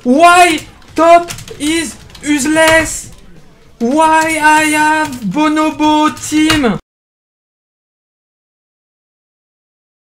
Why top is useless? Why I have Bonobo team?